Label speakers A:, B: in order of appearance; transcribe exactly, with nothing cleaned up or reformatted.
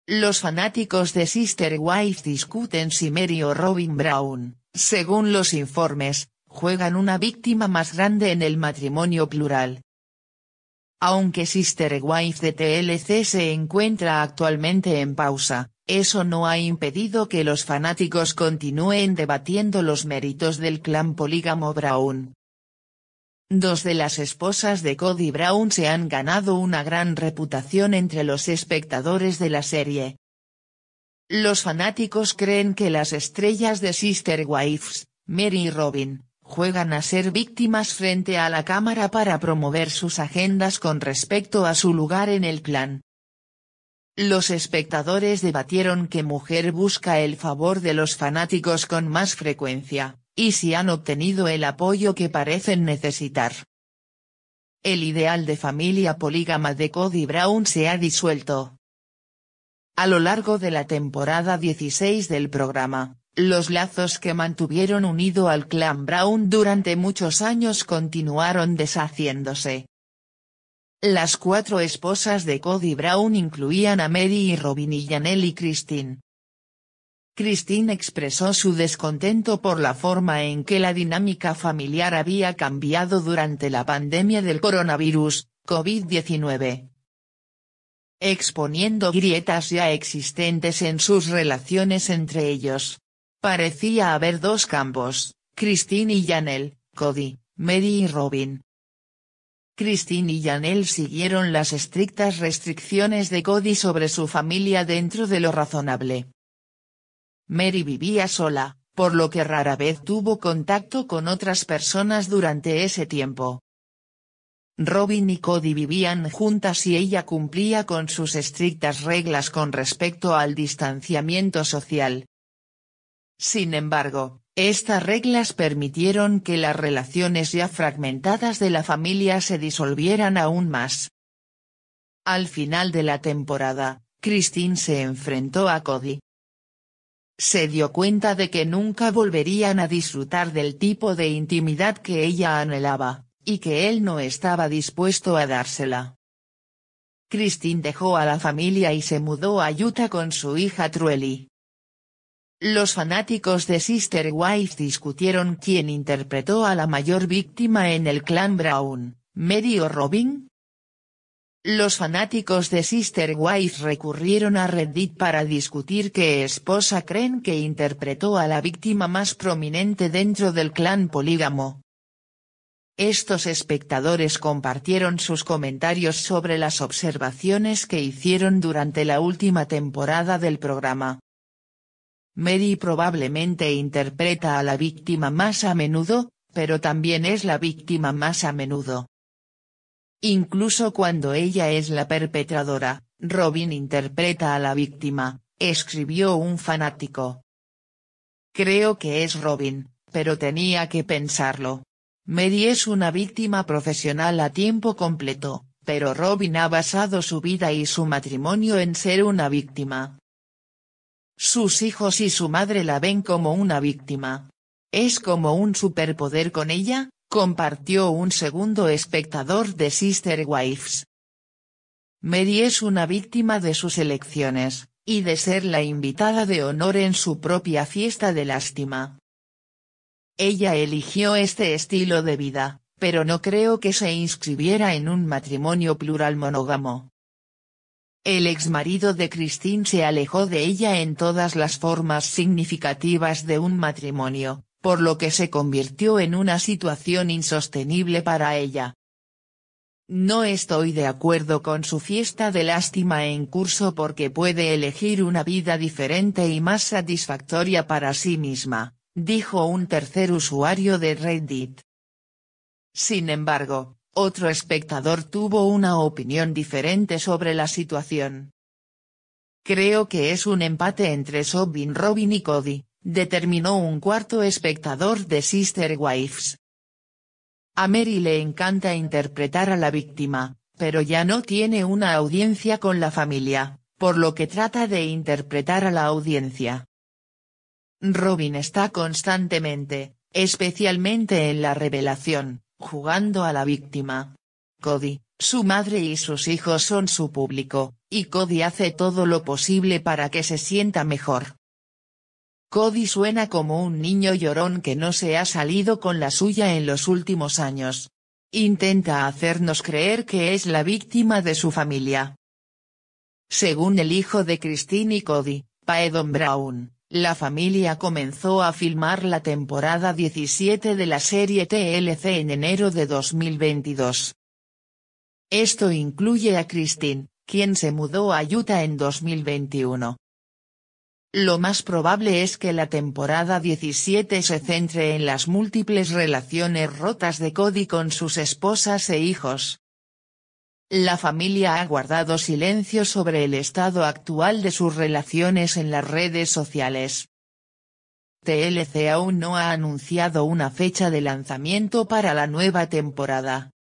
A: Los fanáticos de Sister Wives discuten si Meri o Robin Brown, según los informes, juegan una víctima más grande en el matrimonio plural. Aunque Sister Wives de T L C se encuentra actualmente en pausa, eso no ha impedido que los fanáticos continúen debatiendo los méritos del clan polígamo Brown. Dos de las esposas de Kody Brown se han ganado una gran reputación entre los espectadores de la serie. Los fanáticos creen que las estrellas de Sister Wives, Meri y Robin, juegan a ser víctimas frente a la cámara para promover sus agendas con respecto a su lugar en el clan. Los espectadores debatieron qué mujer busca el favor de los fanáticos con más frecuencia, y si han obtenido el apoyo que parecen necesitar. El ideal de familia polígama de Kody Brown se ha disuelto. A lo largo de la temporada dieciséis del programa, los lazos que mantuvieron unido al clan Brown durante muchos años continuaron deshaciéndose. Las cuatro esposas de Kody Brown incluían a Meri y Robin y Janelle y Christine. Christine expresó su descontento por la forma en que la dinámica familiar había cambiado durante la pandemia del coronavirus, COVID diecinueve. Exponiendo grietas ya existentes en sus relaciones entre ellos. Parecía haber dos campos, Christine y Janelle, Kody, Meri y Robin. Christine y Janelle siguieron las estrictas restricciones de Kody sobre su familia dentro de lo razonable. Meri vivía sola, por lo que rara vez tuvo contacto con otras personas durante ese tiempo. Robin y Kody vivían juntas y ella cumplía con sus estrictas reglas con respecto al distanciamiento social. Sin embargo, estas reglas permitieron que las relaciones ya fragmentadas de la familia se disolvieran aún más. Al final de la temporada, Christine se enfrentó a Kody. Se dio cuenta de que nunca volverían a disfrutar del tipo de intimidad que ella anhelaba, y que él no estaba dispuesto a dársela. Christine dejó a la familia y se mudó a Utah con su hija Truely. Los fanáticos de Sister Wives discutieron quién interpretó a la mayor víctima en el clan Brown, Meri o Robin. Los fanáticos de Sister Wives recurrieron a Reddit para discutir qué esposa creen que interpretó a la víctima más prominente dentro del clan polígamo. Estos espectadores compartieron sus comentarios sobre las observaciones que hicieron durante la última temporada del programa. Meri probablemente interpreta a la víctima más a menudo, pero también es la víctima más a menudo. Incluso cuando ella es la perpetradora, Robin interpreta a la víctima, escribió un fanático. Creo que es Robin, pero tenía que pensarlo. Meri es una víctima profesional a tiempo completo, pero Robin ha basado su vida y su matrimonio en ser una víctima. Sus hijos y su madre la ven como una víctima. ¿Es como un superpoder con ella?, compartió un segundo espectador de Sister Wives. Meri es una víctima de sus elecciones, y de ser la invitada de honor en su propia fiesta de lástima. Ella eligió este estilo de vida, pero no creo que se inscribiera en un matrimonio plural monógamo. El exmarido de Christine se alejó de ella en todas las formas significativas de un matrimonio, por lo que se convirtió en una situación insostenible para ella. No estoy de acuerdo con su fiesta de lástima en curso porque puede elegir una vida diferente y más satisfactoria para sí misma, dijo un tercer usuario de Reddit. Sin embargo, otro espectador tuvo una opinión diferente sobre la situación. Creo que es un empate entre Sobin Robin y Kody, determinó un cuarto espectador de Sister Wives. A Meri le encanta interpretar a la víctima, pero ya no tiene una audiencia con la familia, por lo que trata de interpretar a la audiencia. Robin está constantemente, especialmente en la revelación, jugando a la víctima. Kody, su madre y sus hijos son su público, y Cody hace todo lo posible para que se sienta mejor. Cody suena como un niño llorón que no se ha salido con la suya en los últimos años. Intenta hacernos creer que es la víctima de su familia. Según el hijo de Christine y Cody, Paedon Brown, la familia comenzó a filmar la temporada diecisiete de la serie T L C en enero de dos mil veintidós. Esto incluye a Christine, quien se mudó a Utah en dos mil veintiuno. Lo más probable es que la temporada diecisiete se centre en las múltiples relaciones rotas de Cody con sus esposas e hijos. La familia ha guardado silencio sobre el estado actual de sus relaciones en las redes sociales. T L C aún no ha anunciado una fecha de lanzamiento para la nueva temporada.